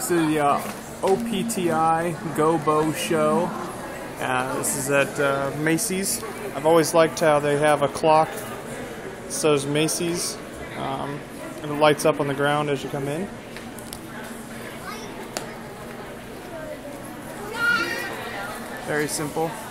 This is the OPTI Go Bow show. This is at Macy's. I've always liked how they have a clock that says Macy's, and it lights up on the ground as you come in. Very simple.